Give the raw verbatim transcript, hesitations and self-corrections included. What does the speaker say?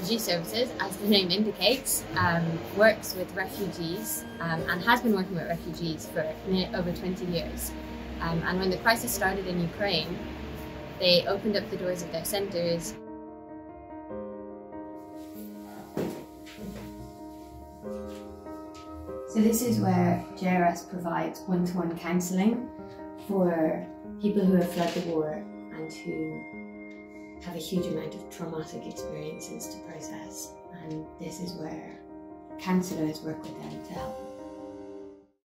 Refugee Services, as the name indicates, um, works with refugees um, and has been working with refugees for over twenty years. Um, and when the crisis started in Ukraine, they opened up the doors of their centres. So this is where J R S provides one-to-one counselling for people who have fled the war and who have a huge amount of traumatic experiences to process. And this is where counsellors work with them to help them.